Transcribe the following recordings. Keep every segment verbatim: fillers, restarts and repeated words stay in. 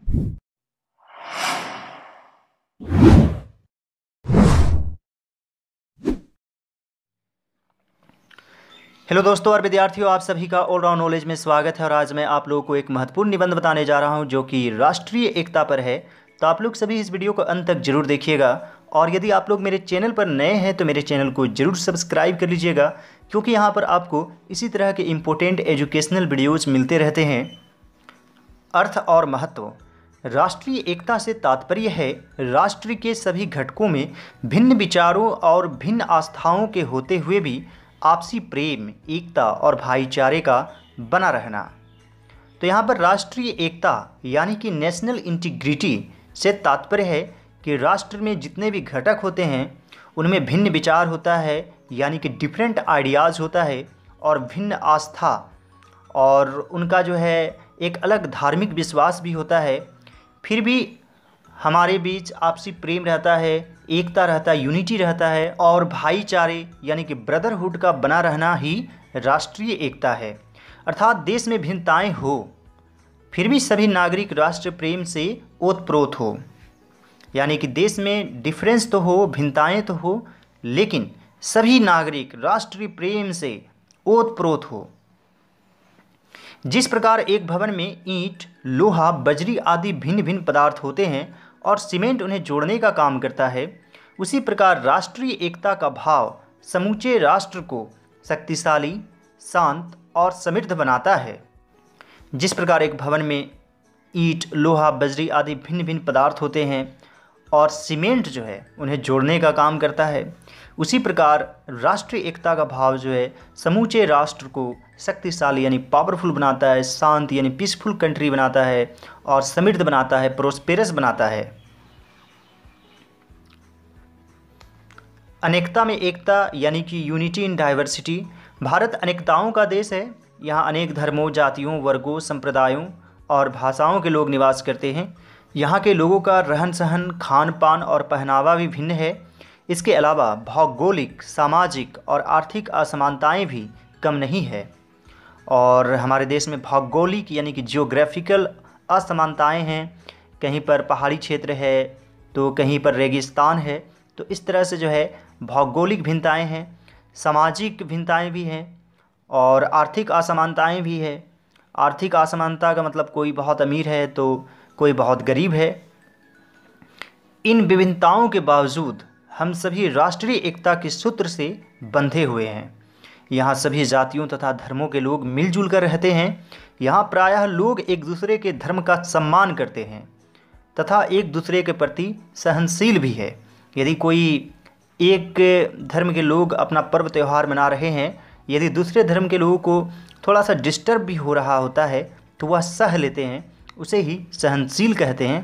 Hello दोस्तों और विद्यार्थियों, आप सभी का ऑलराउंड नॉलेज में स्वागत है। और आज मैं आप लोगों को एक महत्वपूर्ण निबंध बताने जा रहा हूं जो कि राष्ट्रीय एकता पर है। तो आप लोग सभी इस वीडियो को अंत तक जरूर देखिएगा। और यदि आप लोग मेरे चैनल पर नए हैं तो मेरे चैनल को जरूर सब्सक्राइब कर लीजिएगा, क्योंकि यहाँ पर आपको इसी तरह के इम्पोर्टेंट एजुकेशनल वीडियोज़ मिलते रहते हैं। अर्थ और महत्व। राष्ट्रीय एकता से तात्पर्य है राष्ट्र के सभी घटकों में भिन्न विचारों और भिन्न आस्थाओं के होते हुए भी आपसी प्रेम, एकता और भाईचारे का बना रहना। तो यहाँ पर राष्ट्रीय एकता यानी कि नेशनल इंटीग्रिटी से तात्पर्य है कि राष्ट्र में जितने भी घटक होते हैं उनमें भिन्न विचार होता है, यानी कि डिफरेंट आइडियाज़ होता है, और भिन्न आस्था और उनका जो है एक अलग धार्मिक विश्वास भी होता है। फिर भी हमारे बीच आपसी प्रेम रहता है, एकता रहता है, यूनिटी रहता है, और भाईचारे यानी कि ब्रदरहुड का बना रहना ही राष्ट्रीय एकता है। अर्थात देश में भिन्नताएं हो फिर भी सभी नागरिक राष्ट्र प्रेम से ओतप्रोत हो, यानी कि देश में डिफरेंस तो हो, भिन्नताएं तो हो, लेकिन सभी नागरिक राष्ट्रीय प्रेम से ओतप्रोत हो। जिस प्रकार एक भवन में ईंट, लोहा, बजरी आदि भिन्न भिन्न पदार्थ होते हैं और सीमेंट उन्हें जोड़ने का काम करता है, उसी प्रकार राष्ट्रीय एकता का भाव समूचे राष्ट्र को शक्तिशाली, शांत और समृद्ध बनाता है। जिस प्रकार एक भवन में ईंट, लोहा, बजरी आदि भिन्न भिन्न पदार्थ होते हैं और सीमेंट जो है उन्हें जोड़ने का काम करता है, उसी प्रकार राष्ट्रीय एकता का भाव जो है समूचे राष्ट्र को शक्तिशाली यानी पावरफुल बनाता है, शांत यानी पीसफुल कंट्री बनाता है, और समृद्ध बनाता है, प्रोस्पेरस बनाता है। अनेकता में एकता यानी कि यूनिटी इन डाइवर्सिटी। भारत अनेकताओं का देश है। यहाँ अनेक धर्मों, जातियों, वर्गों, संप्रदायों और भाषाओं के लोग निवास करते हैं। यहाँ के लोगों का रहन सहन, खान पान और पहनावा भी भिन्न है। इसके अलावा भौगोलिक, सामाजिक और आर्थिक असमानताएं भी कम नहीं है। और हमारे देश में भौगोलिक यानी कि जियोग्राफिकल असमानताएं हैं। कहीं पर पहाड़ी क्षेत्र है तो कहीं पर रेगिस्तान है। तो इस तरह से जो है भौगोलिक भिन्नताएं हैं, सामाजिक भिन्नताएं भी हैं, और आर्थिक असमानताएं भी है। आर्थिक असमानता का मतलब कोई बहुत अमीर है तो कोई बहुत गरीब है। इन विभिन्नताओं के बावजूद हम सभी राष्ट्रीय एकता के सूत्र से बंधे हुए हैं। यहाँ सभी जातियों तथा धर्मों के लोग मिलजुल कर रहते हैं। यहाँ प्रायः लोग एक दूसरे के धर्म का सम्मान करते हैं तथा एक दूसरे के प्रति सहनशील भी है। यदि कोई एक धर्म के लोग अपना पर्व त्यौहार मना रहे हैं, यदि दूसरे धर्म के लोगों को थोड़ा सा डिस्टर्ब भी हो रहा होता है तो वह सह लेते हैं, उसे ही सहनशील कहते हैं।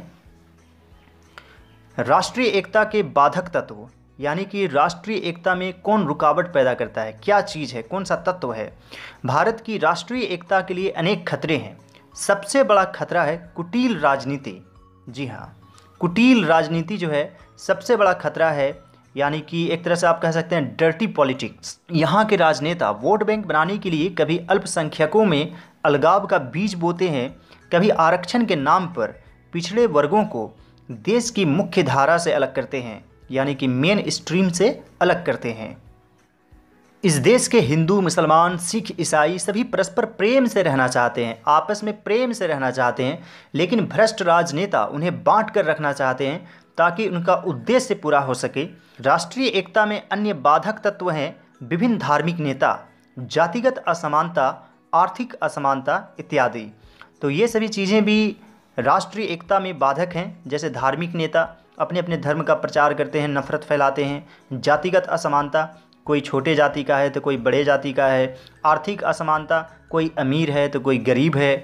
राष्ट्रीय एकता के बाधक तत्व यानी कि राष्ट्रीय एकता में कौन रुकावट पैदा करता है, क्या चीज़ है, कौन सा तत्व है। भारत की राष्ट्रीय एकता के लिए अनेक खतरे हैं। सबसे बड़ा खतरा है कुटिल राजनीति। जी हाँ, कुटिल राजनीति जो है सबसे बड़ा खतरा है, यानी कि एक तरह से आप कह सकते हैं डर्टी पॉलिटिक्स। यहाँ के राजनेता वोट बैंक बनाने के लिए कभी अल्पसंख्यकों में अलगाव का बीज बोते हैं, कभी आरक्षण के नाम पर पिछड़े वर्गों को देश की मुख्य धारा से अलग करते हैं, यानी कि मेन स्ट्रीम से अलग करते हैं। इस देश के हिंदू, मुसलमान, सिख, ईसाई सभी परस्पर प्रेम से रहना चाहते हैं, आपस में प्रेम से रहना चाहते हैं, लेकिन भ्रष्ट राजनेता उन्हें बांट कर रखना चाहते हैं ताकि उनका उद्देश्य पूरा हो सके। राष्ट्रीय एकता में अन्य बाधक तत्व हैं विभिन्न धार्मिक नेता, जातिगत असमानता, आर्थिक असमानता इत्यादि। तो ये सभी चीज़ें भी राष्ट्रीय एकता में बाधक हैं। जैसे धार्मिक नेता अपने अपने धर्म का प्रचार करते हैं, नफरत फैलाते हैं। जातिगत असमानता, कोई छोटे जाति का है तो कोई बड़े जाति का है। आर्थिक असमानता, कोई अमीर है तो कोई गरीब है।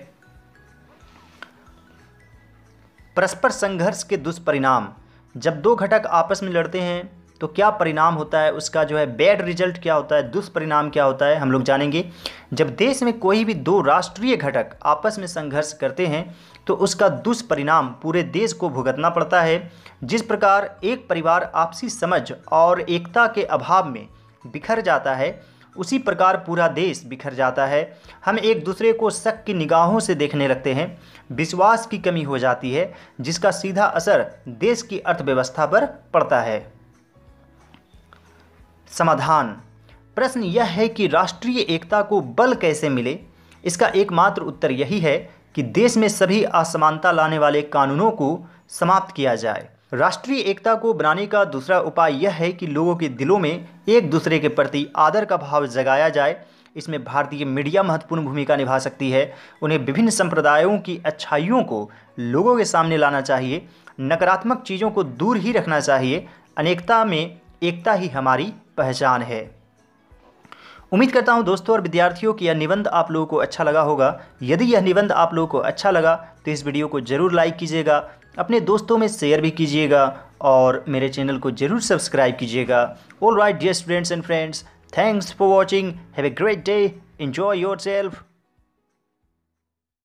परस्पर संघर्ष के दुष्परिणाम। जब दो घटक आपस में लड़ते हैं तो क्या परिणाम होता है, उसका जो है बैड रिजल्ट क्या होता है, दुष्परिणाम क्या होता है, हम लोग जानेंगे। जब देश में कोई भी दो राष्ट्रीय घटक आपस में संघर्ष करते हैं तो उसका दुष्परिणाम पूरे देश को भुगतना पड़ता है। जिस प्रकार एक परिवार आपसी समझ और एकता के अभाव में बिखर जाता है, उसी प्रकार पूरा देश बिखर जाता है। हम एक दूसरे को शक की निगाहों से देखने लगते हैं, विश्वास की कमी हो जाती है, जिसका सीधा असर देश की अर्थव्यवस्था पर पड़ता है। समाधान। प्रश्न यह है कि राष्ट्रीय एकता को बल कैसे मिले। इसका एकमात्र उत्तर यही है कि देश में सभी असमानता लाने वाले कानूनों को समाप्त किया जाए। राष्ट्रीय एकता को बनाने का दूसरा उपाय यह है कि लोगों के दिलों में एक दूसरे के प्रति आदर का भाव जगाया जाए। इसमें भारतीय मीडिया महत्वपूर्ण भूमिका निभा सकती है। उन्हें विभिन्न संप्रदायों की अच्छाइयों को लोगों के सामने लाना चाहिए, नकारात्मक चीज़ों को दूर ही रखना चाहिए। अनेकता में एकता ही हमारी पहचान है। उम्मीद करता हूं दोस्तों और विद्यार्थियों कि यह निबंध आप लोगों को अच्छा लगा होगा। यदि यह निबंध आप लोगों को अच्छा लगा तो इस वीडियो को ज़रूर लाइक कीजिएगा, अपने दोस्तों में शेयर भी कीजिएगा और मेरे चैनल को ज़रूर सब्सक्राइब कीजिएगा। All right dear students and friends, thanks for watching, have a great day, enjoy yourself.